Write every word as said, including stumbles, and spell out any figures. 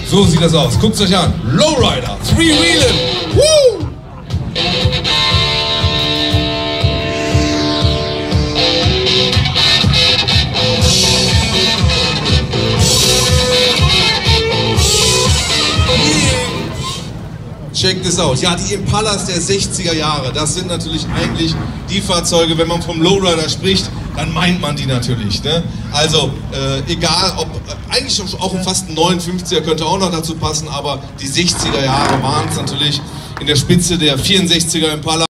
So sieht das aus. Guckt es euch an. Lowrider, Three-Wheelin'. Woo! Check this out. Ja, die Impalas der sechziger Jahre, das sind natürlich eigentlich die Fahrzeuge, wenn man vom Lowrider spricht, dann meint man die natürlich. Ne? Also äh, egal, ob äh, eigentlich auch fast ein neunundfünfziger könnte auch noch dazu passen, aber die sechziger Jahre waren es natürlich in der Spitze der vierundsechziger Impala.